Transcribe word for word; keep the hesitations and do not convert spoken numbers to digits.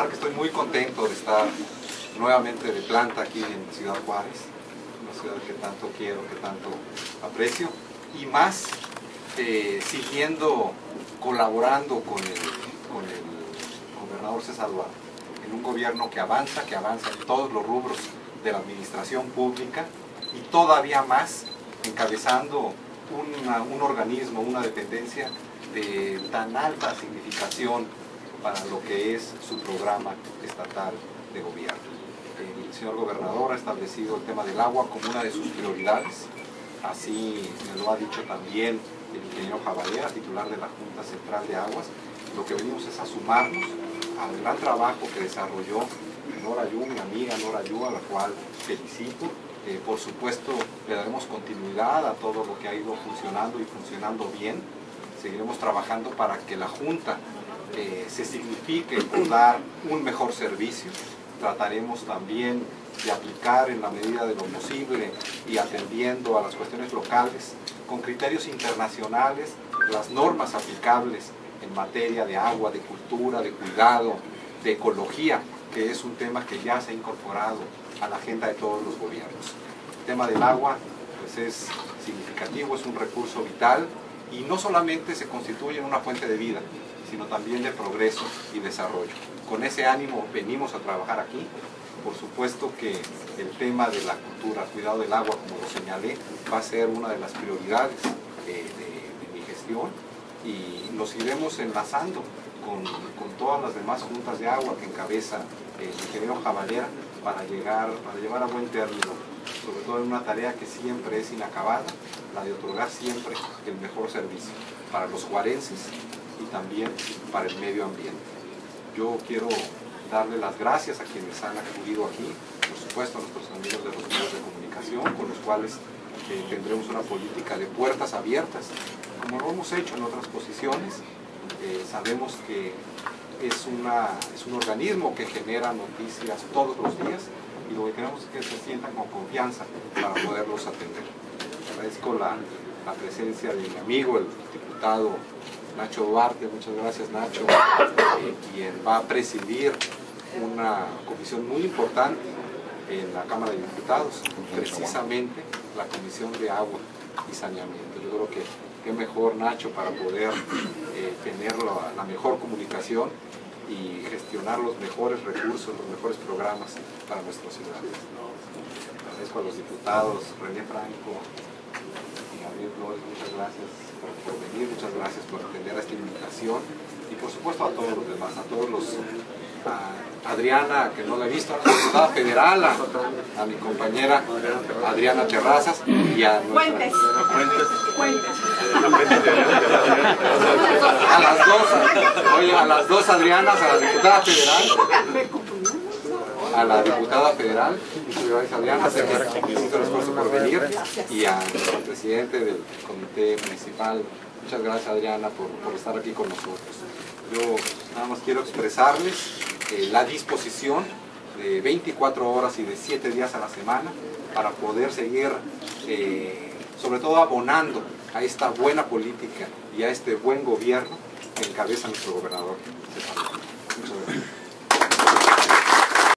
manifestar que estoy muy contento de estar nuevamente de planta aquí en Ciudad Juárez, una ciudad que tanto quiero, que tanto aprecio, y más eh, siguiendo, colaborando con el, con el gobernador César Duarte, en un gobierno que avanza, que avanza en todos los rubros de la administración pública y todavía más encabezando una, un organismo, una dependencia de tan alta significación para lo que es su programa estatal de gobierno. El señor gobernador ha establecido el tema del agua como una de sus prioridades, así me lo ha dicho también el ingeniero Jabalera, titular de la Junta Central de Aguas. Lo que venimos es a sumarnos al gran trabajo que desarrolló Nora Yu, mi amiga Nora Yu, a la cual felicito. Eh, por supuesto, le daremos continuidad a todo lo que ha ido funcionando y funcionando bien. Seguiremos trabajando para que la Junta eh, se signifique por dar un mejor servicio. Trataremos también de aplicar en la medida de lo posible y atendiendo a las cuestiones locales, con criterios internacionales, las normas aplicables en materia de agua, de cultura, de cuidado, de ecología, que es un tema que ya se ha incorporado a la agenda de todos los gobiernos. El tema del agua pues es significativo, es un recurso vital y no solamente se constituye en una fuente de vida, sino también de progreso y desarrollo. Con ese ánimo venimos a trabajar aquí. Por supuesto que el tema de la cultura, cuidado del agua, como lo señalé, va a ser una de las prioridades eh, de, de mi gestión y nos iremos enlazando con, con todas las demás juntas de agua que encabeza el ingeniero Jabalera para, llegar, para llevar a buen término, sobre todo en una tarea que siempre es inacabada, la de otorgar siempre el mejor servicio para los juarenses y también para el medio ambiente. Yo quiero darle las gracias a quienes han acudido aquí, por supuesto a nuestros amigos de los medios de comunicación, con los cuales eh, tendremos una política de puertas abiertas, como lo hemos hecho en otras posiciones. Eh, sabemos que es, una, es un organismo que genera noticias todos los días y lo que queremos es que se sientan con confianza para poderlos atender. Agradezco la, la presencia de mi amigo, el diputado Nacho Duarte. Muchas gracias, Nacho, eh, quien va a presidir una comisión muy importante en la Cámara de Diputados, precisamente la Comisión de Agua y Saneamiento. Yo creo que qué mejor, Nacho, para poder eh, tener la, la mejor comunicación y gestionar los mejores recursos, los mejores programas para nuestros ciudadanos. Agradezco a los diputados René Franco y Gabriel Flores, muchas gracias por, por venir, muchas gracias por atender a esta invitación y por supuesto a todos los demás, a todos los... a Adriana, que no la he visto, a la diputada federal, a, a mi compañera Adriana Terrazas y a nuestra... Fuentes. A las dos, oye, a las dos Adrianas, a la diputada federal, a la diputada federal, muchas gracias Adriana, hizo el esfuerzo por venir, y al presidente del comité municipal, muchas gracias Adriana por, por estar aquí con nosotros. Yo nada más quiero expresarles eh, la disposición de veinticuatro horas y de siete días a la semana para poder seguir eh, sobre todo abonando a esta buena política y a este buen gobierno que encabeza nuestro gobernador. Muchas gracias.